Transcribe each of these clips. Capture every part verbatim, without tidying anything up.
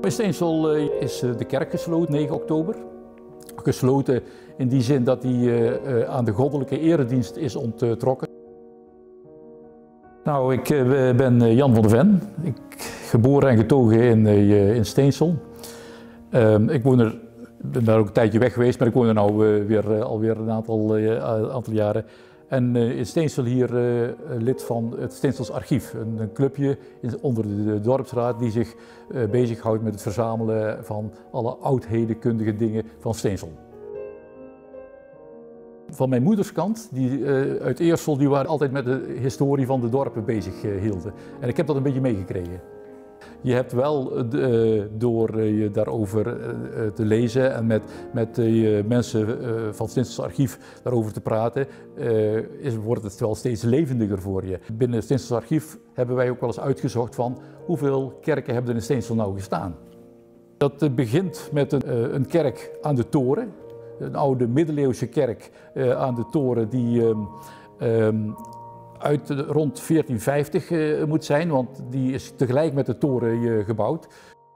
In Steensel is de kerk gesloten, negen oktober. Gesloten in die zin dat hij aan de goddelijke eredienst is onttrokken. Nou, ik ben Jan van der Ven, ik, geboren en getogen in, in Steensel. Ik woon er, ben daar ook een tijdje weg geweest, maar ik woon er nu weer, alweer een aantal, aantal jaren. En in Steensel hier uh, lid van het Steensels Archief, een, een clubje in, onder de, de dorpsraad die zich uh, bezighoudt met het verzamelen van alle oudhedenkundige dingen van Steensel. Van mijn moederskant, die uh, uit Eersel, die waren altijd met de historie van de dorpen bezig uh, hielden. En ik heb dat een beetje meegekregen. Je hebt wel, uh, door je daarover uh, te lezen en met, met uh, mensen uh, van het Steensels Archief daarover te praten, uh, is, wordt het wel steeds levendiger voor je. Binnen het Steensels Archief hebben wij ook wel eens uitgezocht van hoeveel kerken hebben er in Steensel nou gestaan. Dat uh, begint met een, uh, een kerk aan de toren, een oude middeleeuwse kerk uh, aan de toren die um, um, uit rond veertien vijftig uh, moet zijn, want die is tegelijk met de toren uh, gebouwd.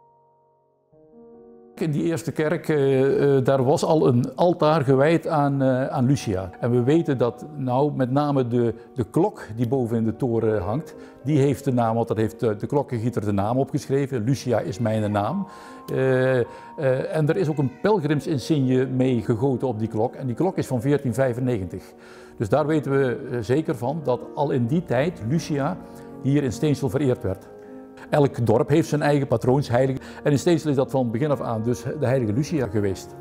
In die eerste kerk, uh, uh, daar was al een altaar gewijd aan, uh, aan Lucia. En we weten dat nou met name de, de klok die boven in de toren hangt, die heeft de naam, want dat heeft de, de klokkengieter de naam opgeschreven. Lucia is mijn naam. Uh, uh, en er is ook een pelgrimsinsigne mee gegoten op die klok. En die klok is van veertien vijfennegentig. Dus daar weten we zeker van dat al in die tijd Lucia hier in Steensel vereerd werd. Elk dorp heeft zijn eigen patroonsheilige en in Steensel is dat van begin af aan dus de heilige Lucia geweest.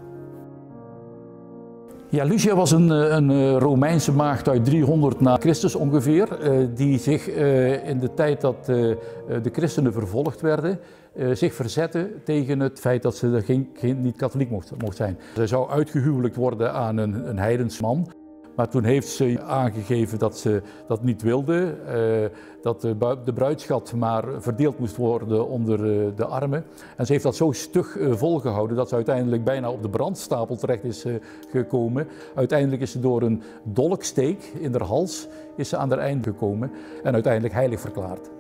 Ja, Lucia was een, een Romeinse maagd uit driehonderd na Christus ongeveer, die zich in de tijd dat de christenen vervolgd werden, zich verzette tegen het feit dat ze geen, geen, niet katholiek mocht, mocht zijn. Ze zou uitgehuwelijkt worden aan een, een heidens man. Maar toen heeft ze aangegeven dat ze dat niet wilde, uh, dat de, de bruidschat maar verdeeld moest worden onder uh, de armen. En ze heeft dat zo stug uh, volgehouden dat ze uiteindelijk bijna op de brandstapel terecht is uh, gekomen. Uiteindelijk is ze door een dolksteek in haar hals is ze aan haar einde gekomen en uiteindelijk heilig verklaard.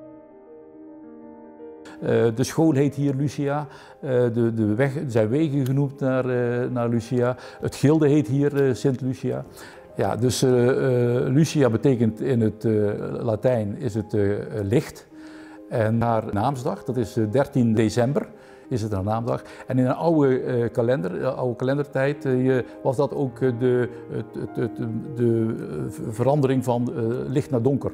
Uh, de school heet hier Lucia, uh, de, de weg, er zijn wegen genoemd naar, uh, naar Lucia. Het gilde heet hier uh, Sint Lucia. Ja, dus uh, uh, Lucia betekent in het uh, Latijn is het uh, licht. En haar naamsdag, dat is uh, dertien december, is het haar naamdag. En in een oude uh, kalender, uh, oude kalendertijd uh, was dat ook uh, de, het, het, het, de verandering van uh, licht naar donker.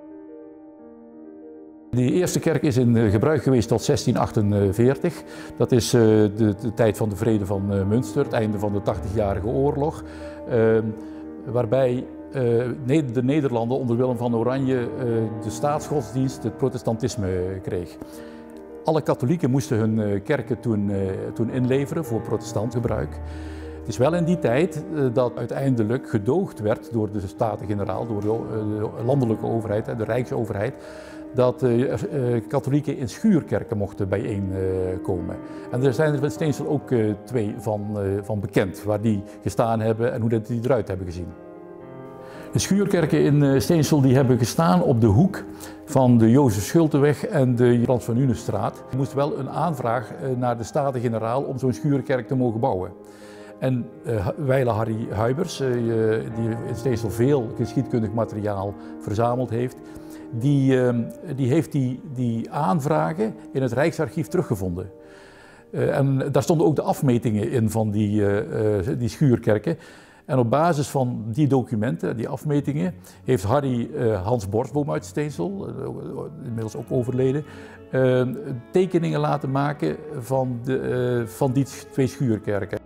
Die eerste kerk is in gebruik geweest tot zestien achtenveertig. Dat is de, de tijd van de vrede van Münster, het einde van de tachtigjarige oorlog. Uh, waarbij uh, de Nederlanden onder Willem van Oranje uh, de staatsgodsdienst, het protestantisme, kreeg. Alle katholieken moesten hun kerken toen, uh, toen inleveren voor protestant gebruik. Het is wel in die tijd uh, dat uiteindelijk gedoogd werd door de Staten-Generaal, door de, uh, de landelijke overheid, de Rijksoverheid, dat uh, uh, katholieken in schuurkerken mochten bijeenkomen. Uh, en er zijn er in Steensel ook uh, twee van, uh, van bekend, waar die gestaan hebben en hoe dat die eruit hebben gezien. De schuurkerken in uh, Steensel die hebben gestaan op de hoek van de Jozef Schulteweg en de Frans van Unestraat. Er moest wel een aanvraag uh, naar de Staten-Generaal om zo'n schuurkerk te mogen bouwen. En uh, wijle Harry Huibers, uh, die in Steensel veel geschiedkundig materiaal verzameld heeft, die, uh, die heeft die, die aanvragen in het Rijksarchief teruggevonden. Uh, en daar stonden ook de afmetingen in van die, uh, uh, die schuurkerken. En op basis van die documenten, die afmetingen, heeft Harry uh, Hans Borsboom uit Steensel, uh, inmiddels ook overleden, uh, tekeningen laten maken van, de, uh, van die twee schuurkerken.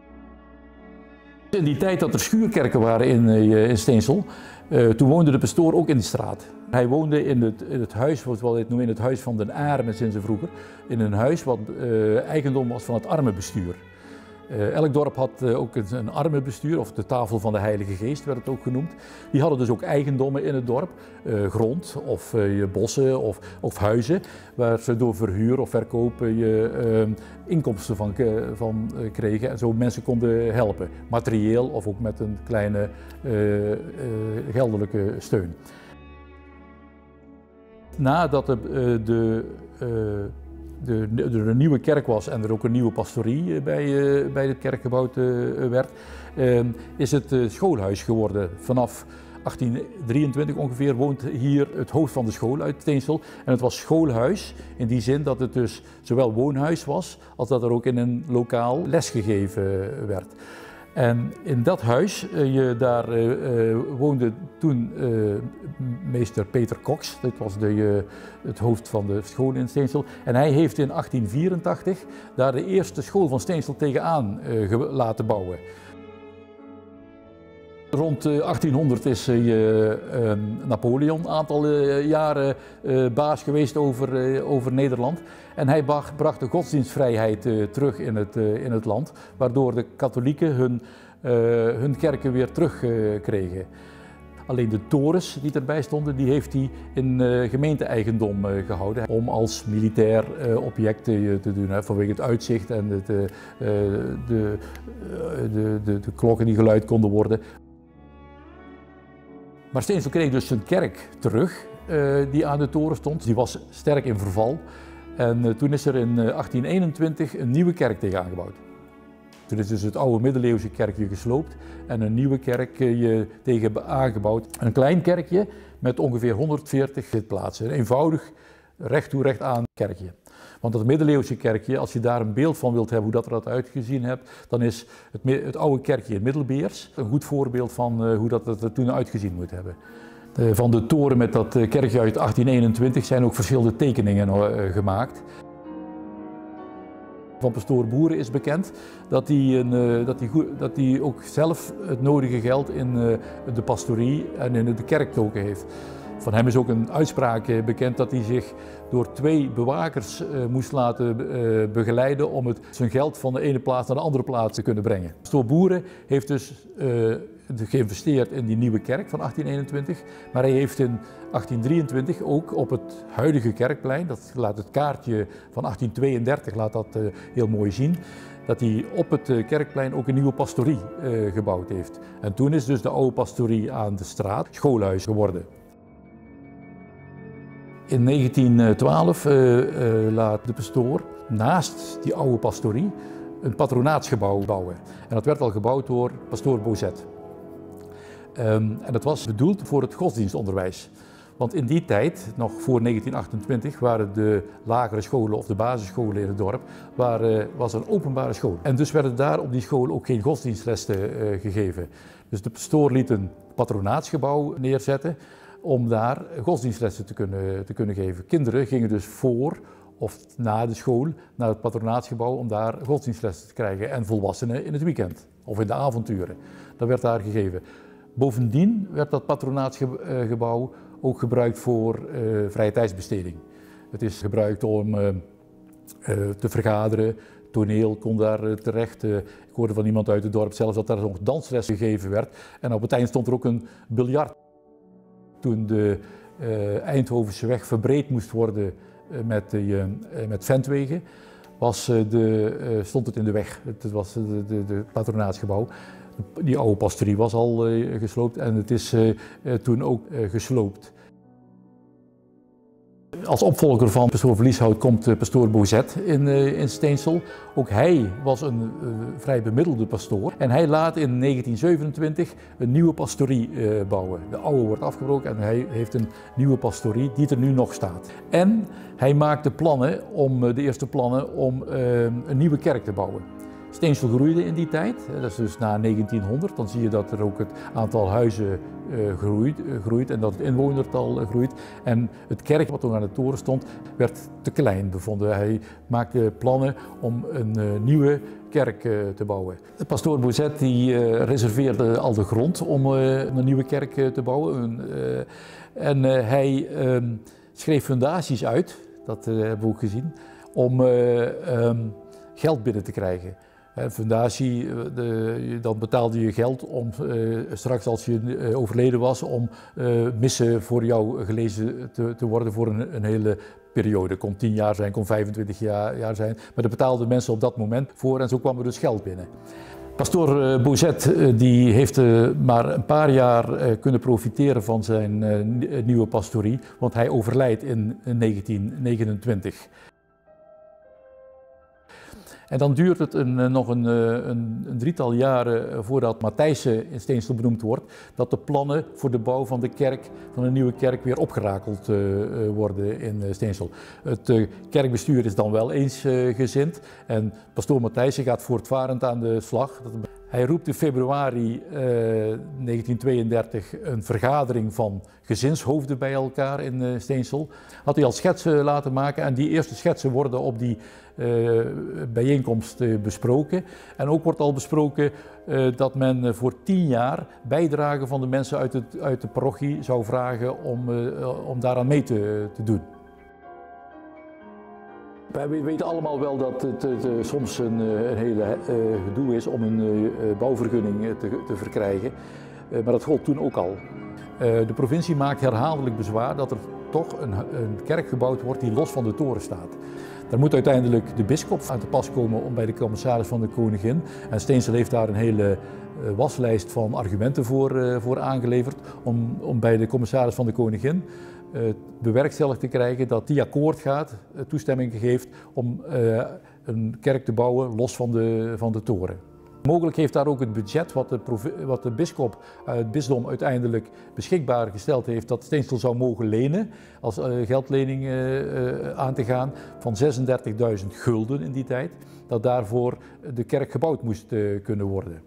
In die tijd dat er schuurkerken waren in, uh, in Steensel, uh, toen woonde de pastoor ook in die straat. Hij woonde in het, in het huis, wat we dit noemen, in het huis van den Armen sinds vroeger. In een huis wat uh, eigendom was van het armenbestuur. Uh, elk dorp had uh, ook een, een armenbestuur, of de tafel van de Heilige Geest werd het ook genoemd. Die hadden dus ook eigendommen in het dorp, uh, grond of uh, bossen of, of huizen, waar ze door verhuur of verkoop je uh, inkomsten van, uh, van uh, kregen en zo mensen konden helpen. Materieel of ook met een kleine uh, uh, geldelijke steun. Nadat de, uh, de uh, de, de, er een nieuwe kerk was en er ook een nieuwe pastorie bij, uh, bij het kerk gebouwd uh, werd, uh, is het uh, schoolhuis geworden. Vanaf achttien drieëntwintig ongeveer woont hier het hoofd van de school uit Steensel. En het was schoolhuis in die zin dat het dus zowel woonhuis was als dat er ook in een lokaal lesgegeven werd. En in dat huis, je, daar uh, woonde toen uh, meester Peter Cox, dat was de, uh, het hoofd van de school in Steensel. En hij heeft in achttien vierentachtig daar de eerste school van Steensel tegenaan uh, laten bouwen. Rond achttienhonderd is uh, uh, Napoleon een aantal uh, jaren uh, baas geweest over, uh, over Nederland. En hij bracht de godsdienstvrijheid uh, terug in het, uh, in het land, waardoor de katholieken hun, uh, hun kerken weer terug uh, kregen. Alleen de torens die erbij stonden, die heeft hij in uh, gemeente-eigendom uh, gehouden. Om als militair uh, object uh, te doen, hè, vanwege het uitzicht en het, uh, de, uh, de, de, de klokken die geluid konden worden. Maar Steensel kreeg dus zijn kerk terug, uh, die aan de toren stond. Die was sterk in verval. En uh, toen is er in uh, achttien eenentwintig een nieuwe kerk tegenaan gebouwd. Toen is dus het oude middeleeuwse kerkje gesloopt en een nieuwe kerkje tegen aangebouwd. Een klein kerkje met ongeveer honderdveertig zitplaatsen. Een eenvoudig, recht toe recht aan kerkje. Want dat middeleeuwse kerkje, als je daar een beeld van wilt hebben hoe dat eruit uitgezien hebt, dan is het, het oude kerkje in Middelbeers een goed voorbeeld van uh, hoe dat er toen uitgezien moet hebben. Uh, van de toren met dat uh, kerkje uit achttien eenentwintig zijn ook verschillende tekeningen uh, gemaakt. Van pastoor Boeren is bekend dat hij, een, uh, dat, hij, dat hij ook zelf het nodige geld in uh, de pastorie en in de kerktoken heeft. Van hem is ook een uitspraak bekend dat hij zich door twee bewakers uh, moest laten uh, begeleiden om het, zijn geld van de ene plaats naar de andere plaats te kunnen brengen. Pastoor Boeren heeft dus uh, geïnvesteerd in die nieuwe kerk van achttien eenentwintig, maar hij heeft in achttien drieëntwintig ook op het huidige kerkplein, dat laat het kaartje van achttien tweeëndertig laat dat uh, heel mooi zien, dat hij op het uh, kerkplein ook een nieuwe pastorie uh, gebouwd heeft. En toen is dus de oude pastorie aan de straat schoolhuis geworden. In negentien twaalf uh, uh, laat de pastoor naast die oude pastorie een patronaatsgebouw bouwen. En dat werd al gebouwd door pastoor Bozet. Um, en dat was bedoeld voor het godsdienstonderwijs. Want in die tijd, nog voor negentien achtentwintig, waren de lagere scholen of de basisscholen in het dorp, waren, was een openbare school. En dus werden daar op die school ook geen godsdienstlessen uh, gegeven. Dus de pastoor liet een patronaatsgebouw neerzetten om daar godsdienstlessen te kunnen, te kunnen geven. Kinderen gingen dus voor of na de school naar het patronaatsgebouw om daar godsdienstlessen te krijgen. En volwassenen in het weekend of in de avonturen. Dat werd daar gegeven. Bovendien werd dat patronaatsgebouw ook gebruikt voor uh, vrije tijdsbesteding. Het is gebruikt om uh, uh, te vergaderen. Toneel kon daar uh, terecht. Uh, ik hoorde van iemand uit het dorp zelfs dat daar nog dansles gegeven werd. En op het eind stond er ook een biljart. Toen de uh, Eindhovense weg verbreed moest worden uh, met, uh, uh, met ventwegen, was, uh, de, uh, stond het in de weg. Het was de, de, de patronaatsgebouw. Die oude pastorie was al uh, gesloopt en het is uh, uh, toen ook uh, gesloopt. Als opvolger van pastoor Vlieshout komt uh, pastoor Bozet in, uh, in Steensel. Ook hij was een uh, vrij bemiddelde pastoor en hij laat in negentien zevenentwintig een nieuwe pastorie uh, bouwen. De oude wordt afgebroken en hij heeft een nieuwe pastorie die er nu nog staat. En hij maakte plannen om, uh, de eerste plannen om uh, een nieuwe kerk te bouwen. Steensel groeide in die tijd, dat is dus na negentienhonderd, dan zie je dat er ook het aantal huizen uh, groeit, uh, groeit en dat het inwonertal uh, groeit. En het kerk wat toen aan de toren stond, werd te klein bevonden. Hij maakte plannen om een uh, nieuwe kerk uh, te bouwen. De pastoor Bozet die uh, reserveerde al de grond om uh, een nieuwe kerk uh, te bouwen. Uh, en uh, hij uh, schreef fundaties uit, dat uh, hebben we ook gezien, om uh, um, geld binnen te krijgen. Een fundatie, de, dan betaalde je geld om uh, straks als je uh, overleden was, om uh, missen voor jou gelezen te, te worden voor een, een hele periode. Kon tien jaar zijn, kon vijfentwintig jaar, jaar zijn, maar daar betaalden mensen op dat moment voor en zo kwam er dus geld binnen. Pastoor uh, Bozet uh, die heeft uh, maar een paar jaar uh, kunnen profiteren van zijn uh, nieuwe pastorie, want hij overlijdt in, in negentien negenentwintig. En dan duurt het een, nog een, een, een drietal jaren voordat Matthijssen in Steensel benoemd wordt, dat de plannen voor de bouw van de kerk, van een nieuwe kerk, weer opgerakeld uh, worden in Steensel. Het uh, kerkbestuur is dan wel eensgezind uh, en pastoor Matthijssen gaat voortvarend aan de slag. Hij roept in februari uh, negentien tweeëndertig een vergadering van gezinshoofden bij elkaar in uh, Steensel. Had hij al schetsen laten maken en die eerste schetsen worden op die uh, bijeenkomst uh, besproken. En ook wordt al besproken uh, dat men voor tien jaar bijdragen van de mensen uit, het, uit de parochie zou vragen om, uh, om daaraan mee te, te doen. Wij weten allemaal wel dat het, het, het soms een, een hele uh, gedoe is om een uh, bouwvergunning te, te verkrijgen, uh, maar dat gold toen ook al. Uh, de provincie maakt herhaaldelijk bezwaar dat er toch een, een kerk gebouwd wordt die los van de toren staat. Daar moet uiteindelijk de bisschop aan te pas komen om bij de commissaris van de koningin. En Steensel heeft daar een hele uh, waslijst van argumenten voor, uh, voor aangeleverd om, om bij de commissaris van de koningin uh, bewerkstelligd te krijgen dat die akkoord gaat, uh, toestemming geeft om uh, een kerk te bouwen los van de, van de toren. Mogelijk heeft daar ook het budget wat de, wat de bisschop uit het bisdom uiteindelijk beschikbaar gesteld heeft, dat Steensel zou mogen lenen, als uh, geldlening uh, uh, aan te gaan, van zesendertigduizend gulden in die tijd, dat daarvoor de kerk gebouwd moest uh, kunnen worden.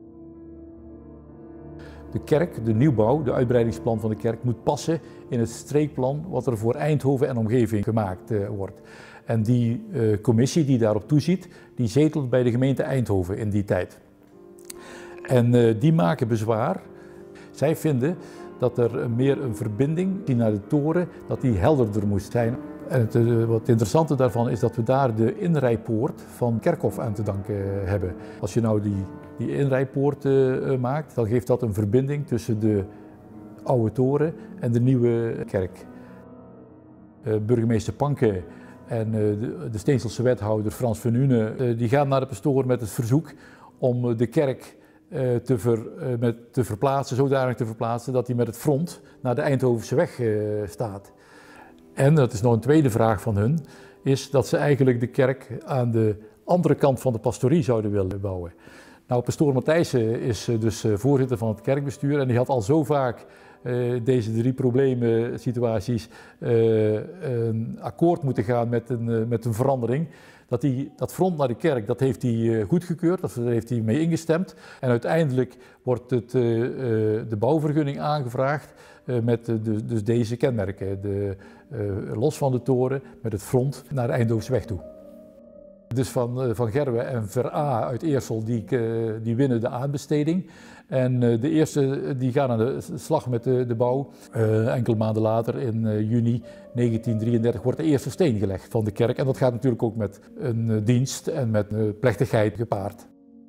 De kerk, de nieuwbouw, de uitbreidingsplan van de kerk moet passen in het streekplan wat er voor Eindhoven en omgeving gemaakt uh, wordt. En die uh, commissie die daarop toeziet, die zetelt bij de gemeente Eindhoven in die tijd. En uh, die maken bezwaar. Zij vinden dat er meer een verbinding die naar de toren, dat die helderder moest zijn. En het, uh, wat het interessante daarvan is dat we daar de inrijpoort van Kerkhof aan te danken hebben. Als je nou die, die inrijpoort uh, maakt, dan geeft dat een verbinding tussen de oude toren en de nieuwe kerk. Uh, burgemeester Panke en de, de Steenselse wethouder Frans van Une, die gaan naar de pastoor met het verzoek om de kerk te, ver, met, te verplaatsen, zodanig te verplaatsen dat hij met het front naar de Eindhovense weg staat. En, dat is nog een tweede vraag van hun, is dat ze eigenlijk de kerk aan de andere kant van de pastorie zouden willen bouwen. Nou, pastoor Matthijssen is dus voorzitter van het kerkbestuur en die had al zo vaak Uh, deze drie problemen situaties uh, een akkoord moeten gaan met een, uh, met een verandering. Dat, die, dat front naar de kerk, dat heeft hij uh, goedgekeurd, daar heeft hij mee ingestemd. En uiteindelijk wordt het, uh, uh, de bouwvergunning aangevraagd uh, met uh, de, dus deze kenmerken. De, uh, los van de toren met het front naar de Eindhovense toe. Dus van, uh, van Gerwe en Ver A uit Eersel, die, uh, die winnen de aanbesteding. En uh, de eerste die gaan aan de slag met de, de bouw. Uh, enkele maanden later, in uh, juni negentien drieëndertig, wordt de eerste steen gelegd van de kerk. En dat gaat natuurlijk ook met een uh, dienst en met een uh, plechtigheid gepaard.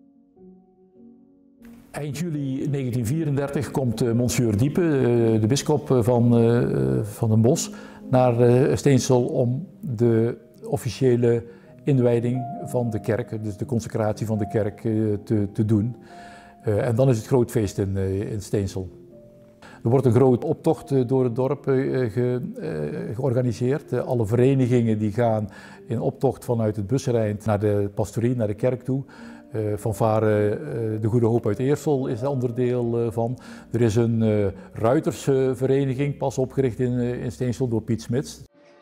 Eind juli negentien vierendertig komt uh, Monsieur Diepe, uh, de bisschop van, uh, van Den Bosch, naar uh, Steensel om de officiële inwijding van de kerk, dus de consecratie van de kerk, uh, te, te doen. Uh, en dan is het groot feest in, uh, in Steensel. Er wordt een grote optocht uh, door het dorp uh, ge, uh, georganiseerd. Uh, alle verenigingen die gaan in optocht vanuit het Bussereind naar de pastorie, naar de kerk toe. Uh, fanfare uh, De Goede Hoop uit Eersel is er onderdeel uh, van. Er is een uh, ruitersvereniging, pas opgericht in, uh, in Steensel door Piet Smits.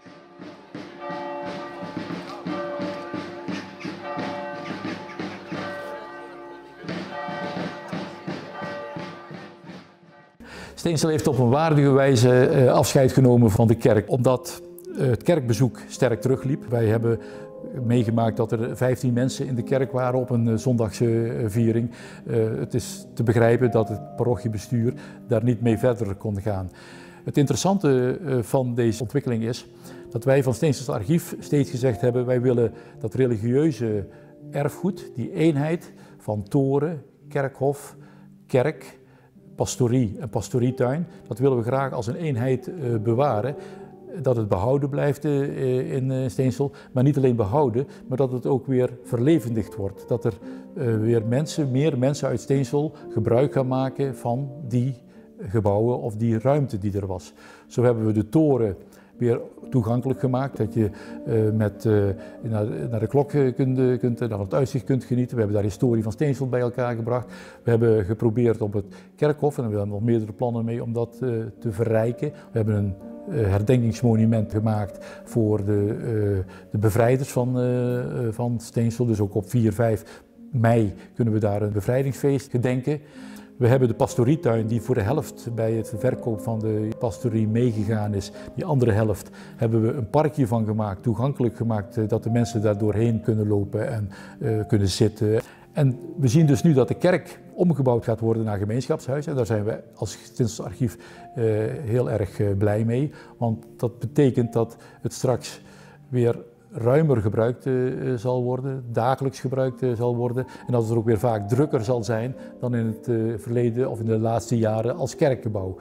Steensel heeft op een waardige wijze afscheid genomen van de kerk, omdat het kerkbezoek sterk terugliep. Wij hebben meegemaakt dat er vijftien mensen in de kerk waren op een zondagse viering. Het is te begrijpen dat het parochiebestuur daar niet mee verder kon gaan. Het interessante van deze ontwikkeling is dat wij van Steensels Archief steeds gezegd hebben, wij willen dat religieuze erfgoed, die eenheid van toren, kerkhof, kerk, pastorie en pastorietuin, dat willen we graag als een eenheid uh, bewaren. Dat het behouden blijft uh, in uh, Steensel, maar niet alleen behouden, maar dat het ook weer verlevendigd wordt. Dat er uh, weer mensen, meer mensen uit Steensel gebruik gaan maken van die gebouwen of die ruimte die er was. Zo hebben we de toren weer toegankelijk gemaakt. Dat je uh, met, uh, naar, naar de klok kunt, kunt, naar het uitzicht kunt genieten. We hebben daar historie van Steensel bij elkaar gebracht. We hebben geprobeerd op het kerkhof, en we hebben nog meerdere plannen mee om dat uh, te verrijken. We hebben een uh, herdenkingsmonument gemaakt voor de, uh, de bevrijders van, uh, van Steensel. Dus ook op vier, vijf mei kunnen we daar een bevrijdingsfeest gedenken. We hebben de pastorietuin die voor de helft bij het verkoop van de pastorie meegegaan is. Die andere helft hebben we een parkje van gemaakt, toegankelijk gemaakt, dat de mensen daar doorheen kunnen lopen en uh, kunnen zitten. En we zien dus nu dat de kerk omgebouwd gaat worden naar gemeenschapshuis. En daar zijn we als Stinsel-archief uh, heel erg uh, blij mee. Want dat betekent dat het straks weer ruimer gebruikt uh, zal worden, dagelijks gebruikt uh, zal worden en dat het er ook weer vaak drukker zal zijn dan in het uh, verleden of in de laatste jaren als kerkgebouw.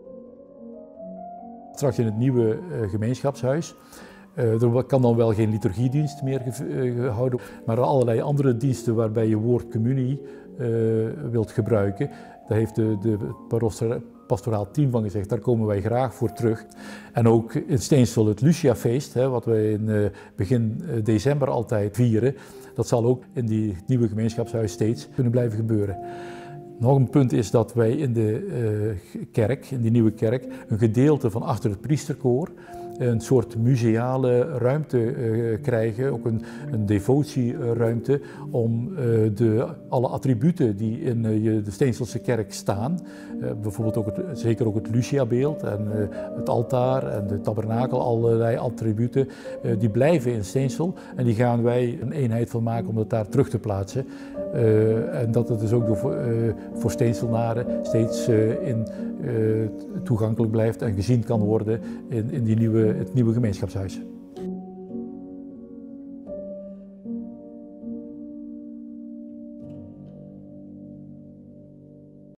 Straks in het nieuwe uh, gemeenschapshuis. Uh, er kan dan wel geen liturgiedienst meer ge uh, gehouden, maar allerlei andere diensten waarbij je woord communie uh, wilt gebruiken. Daar heeft de, de pastoraal team van gezegd, daar komen wij graag voor terug. En ook in Steensel het Luciafeest, hè, wat we in uh, begin uh, december altijd vieren, dat zal ook in die nieuwe gemeenschapshuis steeds kunnen blijven gebeuren. Nog een punt is dat wij in de uh, kerk, in die nieuwe kerk, een gedeelte van achter het priesterkoor, een soort museale ruimte uh, krijgen, ook een, een devotieruimte om uh, de, alle attributen die in uh, de Steenselse kerk staan, uh, bijvoorbeeld ook het, zeker ook het Lucia-beeld en uh, het altaar en de tabernakel, allerlei attributen, uh, die blijven in Steensel en die gaan wij een eenheid van maken om dat daar terug te plaatsen. Uh, en dat het dus ook door, uh, voor Steenselnaren steeds uh, in, uh, toegankelijk blijft en gezien kan worden in, in die nieuwe, het nieuwe gemeenschapshuis.